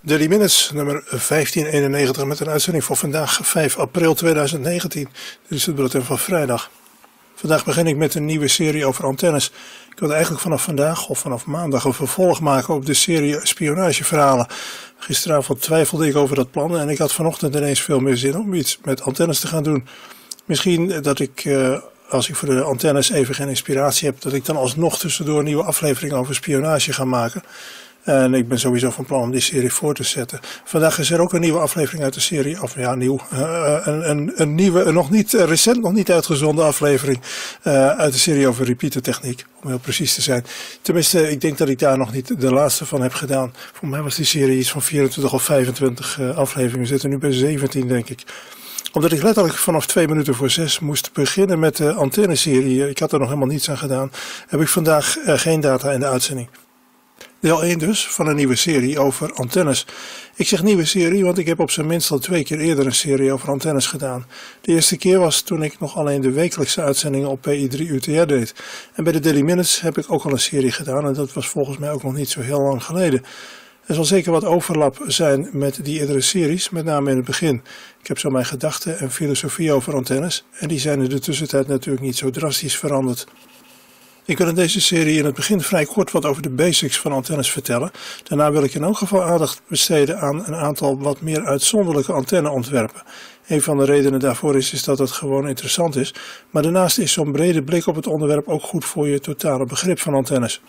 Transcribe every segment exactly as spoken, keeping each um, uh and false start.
Daily Minutes nummer vijftien eenennegentig met een uitzending voor vandaag vijf april tweeduizend negentien. Dit is het bulletin van vrijdag. Vandaag begin ik met een nieuwe serie over antennes. Ik wilde eigenlijk vanaf vandaag of vanaf maandag een vervolg maken op de serie spionageverhalen. Gisteravond twijfelde ik over dat plan en ik had vanochtend ineens veel meer zin om iets met antennes te gaan doen. Misschien dat ik, uh, als ik voor de antennes even geen inspiratie heb, dat ik dan alsnog tussendoor een nieuwe aflevering over spionage ga maken. En ik ben sowieso van plan om die serie voor te zetten. Vandaag is er ook een nieuwe aflevering uit de serie. Of ja, nieuw. Uh, een, een, een nieuwe, een nog niet, recent nog niet uitgezonden aflevering uh, uit de serie over repeater techniek. Om heel precies te zijn. Tenminste, ik denk dat ik daar nog niet de laatste van heb gedaan. Voor mij was die serie iets van vierentwintig of vijfentwintig uh, afleveringen. We zitten nu bij zeventien, denk ik. Omdat ik letterlijk vanaf twee minuten voor zes moest beginnen met de antenneserie. Ik had er nog helemaal niets aan gedaan. Heb ik vandaag uh, geen data in de uitzending. Deel één dus, van een nieuwe serie over antennes. Ik zeg nieuwe serie, want ik heb op zijn minst al twee keer eerder een serie over antennes gedaan. De eerste keer was toen ik nog alleen de wekelijkse uitzendingen op P I drie U T R deed. En bij de Daily Minutes heb ik ook al een serie gedaan en dat was volgens mij ook nog niet zo heel lang geleden. Er zal zeker wat overlap zijn met die eerdere series, met name in het begin. Ik heb zo mijn gedachten en filosofie over antennes en die zijn in de tussentijd natuurlijk niet zo drastisch veranderd. Ik wil in deze serie in het begin vrij kort wat over de basics van antennes vertellen. Daarna wil ik in elk geval aandacht besteden aan een aantal wat meer uitzonderlijke antenneontwerpen. Een van de redenen daarvoor is, is dat het gewoon interessant is. Maar daarnaast is zo'n brede blik op het onderwerp ook goed voor je totale begrip van antennes.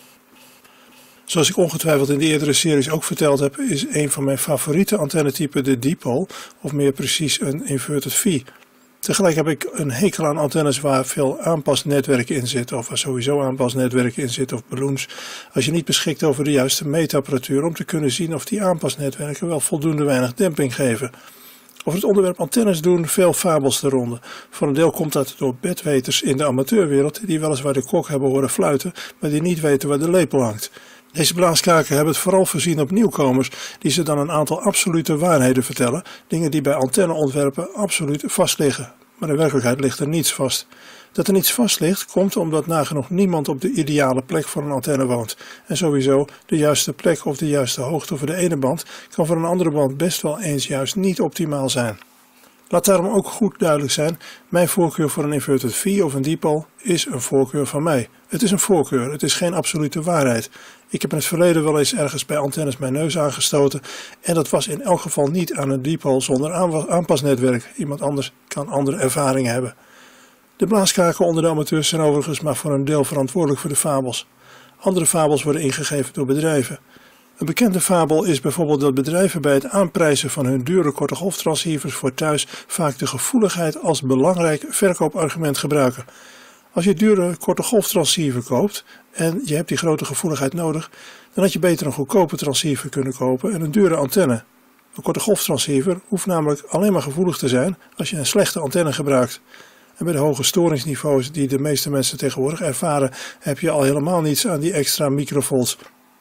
Zoals ik ongetwijfeld in de eerdere series ook verteld heb, is een van mijn favoriete antennetypen de dipole, of meer precies een inverted V. Tegelijk heb ik een hekel aan antennes waar veel aanpasnetwerken in zitten, of waar sowieso aanpasnetwerken in zitten, of balloons, als je niet beschikt over de juiste meetapparatuur om te kunnen zien of die aanpasnetwerken wel voldoende weinig demping geven. Over het onderwerp antennes doen veel fabels de ronde. Voor een deel komt dat door bedweters in de amateurwereld, die weliswaar de kok hebben horen fluiten, maar die niet weten waar de lepel hangt. Deze blaaskaken hebben het vooral voorzien op nieuwkomers, die ze dan een aantal absolute waarheden vertellen, dingen die bij antenneontwerpen absoluut vast liggen. Maar in werkelijkheid ligt er niets vast. Dat er niets vast ligt, komt omdat nagenoeg niemand op de ideale plek voor een antenne woont. En sowieso, de juiste plek of de juiste hoogte voor de ene band kan voor een andere band best wel eens juist niet optimaal zijn. Laat daarom ook goed duidelijk zijn, mijn voorkeur voor een inverted V of een dipole is een voorkeur van mij. Het is een voorkeur, het is geen absolute waarheid. Ik heb in het verleden wel eens ergens bij antennes mijn neus aangestoten en dat was in elk geval niet aan een dipole zonder aanpasnetwerk. Iemand anders kan andere ervaringen hebben. De blaaskaken onder de amateurs zijn overigens maar voor een deel verantwoordelijk voor de fabels. Andere fabels worden ingegeven door bedrijven. Een bekende fabel is bijvoorbeeld dat bedrijven bij het aanprijzen van hun dure korte golftransceivers voor thuis vaak de gevoeligheid als belangrijk verkoopargument gebruiken. Als je dure korte golftransceiver koopt en je hebt die grote gevoeligheid nodig, dan had je beter een goedkope transceiver kunnen kopen en een dure antenne. Een korte golftransceiver hoeft namelijk alleen maar gevoelig te zijn als je een slechte antenne gebruikt. En bij de hoge storingsniveaus die de meeste mensen tegenwoordig ervaren, heb je al helemaal niets aan die extra microvolts.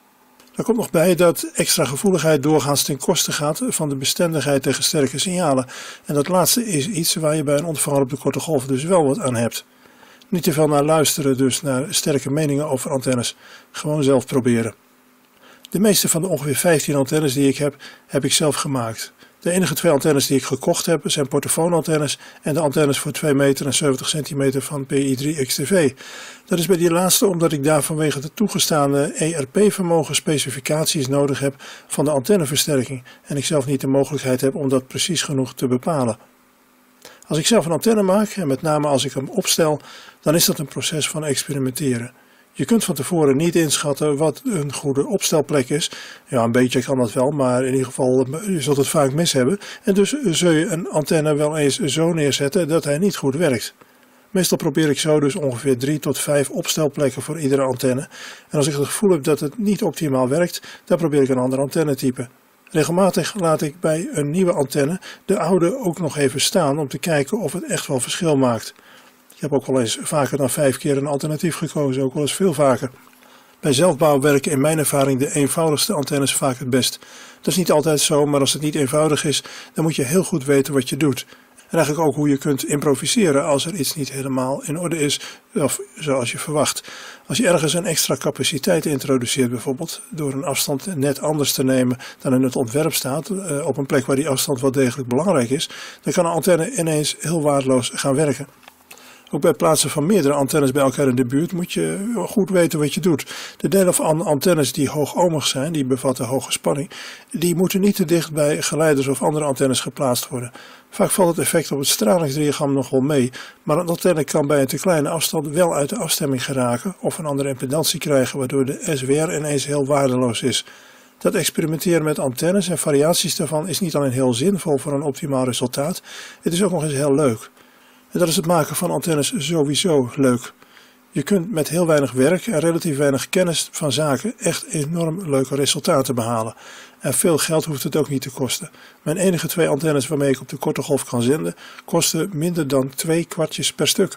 Er komt nog bij dat extra gevoeligheid doorgaans ten koste gaat van de bestendigheid tegen sterke signalen. En dat laatste is iets waar je bij een ontvanger op de korte golf dus wel wat aan hebt. Niet te veel naar luisteren dus naar sterke meningen over antennes. Gewoon zelf proberen. De meeste van de ongeveer vijftien antennes die ik heb, heb ik zelf gemaakt. De enige twee antennes die ik gekocht heb zijn portofoonantennes en de antennes voor twee meter en zeventig centimeter van P I drie X T V. Dat is bij die laatste omdat ik daar vanwege de toegestane E R P-vermogen specificaties nodig heb van de antenneversterking en ik zelf niet de mogelijkheid heb om dat precies genoeg te bepalen. Als ik zelf een antenne maak, en met name als ik hem opstel, dan is dat een proces van experimenteren. Je kunt van tevoren niet inschatten wat een goede opstelplek is. Ja, een beetje kan dat wel, maar in ieder geval je zult het vaak mis hebben. En dus zul je een antenne wel eens zo neerzetten dat hij niet goed werkt. Meestal probeer ik zo dus ongeveer drie tot vijf opstelplekken voor iedere antenne. En als ik het gevoel heb dat het niet optimaal werkt, dan probeer ik een ander antennetype. Regelmatig laat ik bij een nieuwe antenne de oude ook nog even staan om te kijken of het echt wel verschil maakt. Ik heb ook wel eens vaker dan vijf keer een alternatief gekozen, ook wel eens veel vaker. Bij zelfbouw werken in mijn ervaring de eenvoudigste antennes vaak het best. Dat is niet altijd zo, maar als het niet eenvoudig is, dan moet je heel goed weten wat je doet. En eigenlijk ook hoe je kunt improviseren als er iets niet helemaal in orde is, of zoals je verwacht. Als je ergens een extra capaciteit introduceert bijvoorbeeld, door een afstand net anders te nemen dan in het ontwerp staat, uh, op een plek waar die afstand wel degelijk belangrijk is, dan kan een antenne ineens heel waardeloos gaan werken. Ook bij het plaatsen van meerdere antennes bij elkaar in de buurt moet je goed weten wat je doet. De delen van antennes die hoogohmig zijn, die bevatten hoge spanning, die moeten niet te dicht bij geleiders of andere antennes geplaatst worden. Vaak valt het effect op het stralingsdiagram nog wel mee, maar een antenne kan bij een te kleine afstand wel uit de afstemming geraken of een andere impedantie krijgen, waardoor de S W R ineens heel waardeloos is. Dat experimenteren met antennes en variaties daarvan is niet alleen heel zinvol voor een optimaal resultaat, het is ook nog eens heel leuk. En dat is het maken van antennes sowieso leuk. Je kunt met heel weinig werk en relatief weinig kennis van zaken echt enorm leuke resultaten behalen. En veel geld hoeft het ook niet te kosten. Mijn enige twee antennes waarmee ik op de korte golf kan zenden, kosten minder dan twee kwartjes per stuk.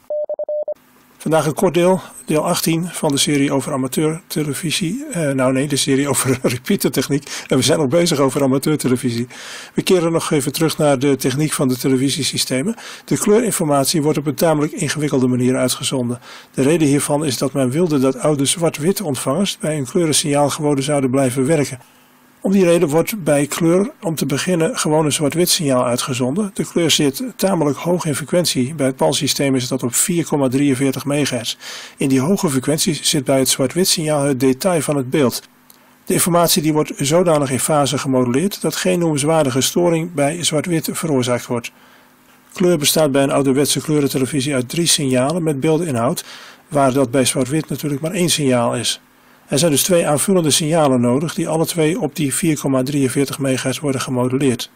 Vandaag een kort deel, deel achttien van de serie over amateurtelevisie. Eh, nou nee, de serie over repeatertechniek. En we zijn nog bezig over amateurtelevisie. We keren nog even terug naar de techniek van de televisiesystemen. De kleurinformatie wordt op een tamelijk ingewikkelde manier uitgezonden. De reden hiervan is dat men wilde dat oude zwart-wit ontvangers bij een kleurensignaal gewoon zouden blijven werken. Om die reden wordt bij kleur om te beginnen gewoon een zwart-wit signaal uitgezonden. De kleur zit tamelijk hoog in frequentie. Bij het P A L-systeem is dat op vier komma drieënveertig megahertz. In die hoge frequenties zit bij het zwart-wit signaal het detail van het beeld. De informatie die wordt zodanig in fase gemoduleerd dat geen noemenswaardige storing bij zwart-wit veroorzaakt wordt. Kleur bestaat bij een ouderwetse kleurentelevisie uit drie signalen met beeldinhoud, waar dat bij zwart-wit natuurlijk maar één signaal is. Er zijn dus twee aanvullende signalen nodig die alle twee op die vier komma drieënveertig megahertz worden gemoduleerd.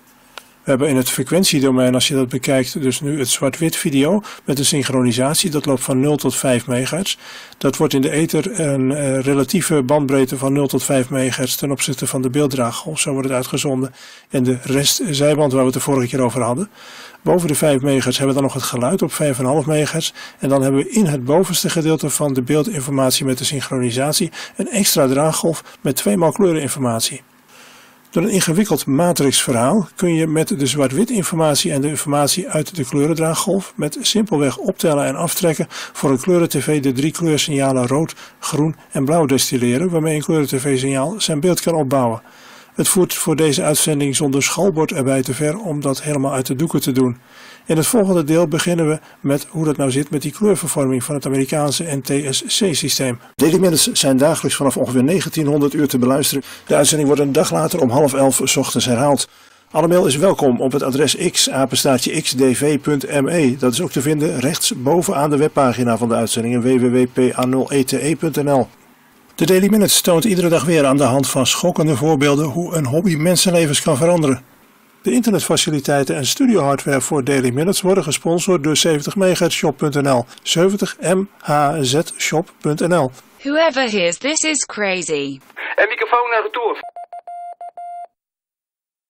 We hebben in het frequentiedomein, als je dat bekijkt, dus nu het zwart-wit video met een synchronisatie. Dat loopt van nul tot vijf megahertz. Dat wordt in de ether een uh, relatieve bandbreedte van nul tot vijf megahertz ten opzichte van de beelddraaggolf. Zo wordt het uitgezonden. En de restzijband waar we het de vorige keer over hadden. Boven de vijf megahertz hebben we dan nog het geluid op vijf komma vijf megahertz. En dan hebben we in het bovenste gedeelte van de beeldinformatie met de synchronisatie een extra draaggolf met tweemaal kleureninformatie. Door een ingewikkeld matrixverhaal kun je met de zwart-wit informatie en de informatie uit de kleurendraaggolf met simpelweg optellen en aftrekken voor een kleurentv de drie kleursignalen rood, groen en blauw destilleren, waarmee een kleurentv-signaal zijn beeld kan opbouwen. Het voert voor deze uitzending zonder schalbord erbij te ver om dat helemaal uit de doeken te doen. In het volgende deel beginnen we met hoe dat nou zit met die kleurvervorming van het Amerikaanse N T S C-systeem. Daily Minutes zijn dagelijks vanaf ongeveer negentienhonderd uur te beluisteren. De uitzending wordt een dag later om half elf 's ochtends herhaald. Alle mail is welkom op het adres x, apenstaartje x d v punt m e. Dat is ook te vinden rechts bovenaan de webpagina van de uitzendingen w w w punt p a nul e t e punt n l. De Daily Minutes toont iedere dag weer aan de hand van schokkende voorbeelden hoe een hobby mensenlevens kan veranderen. De internetfaciliteiten en studiohardware voor Daily Minutes worden gesponsord door zeventig megahertz shop punt n l. zeventig m h z shop punt n l. Whoever hears this is crazy. En microfoon naar retour.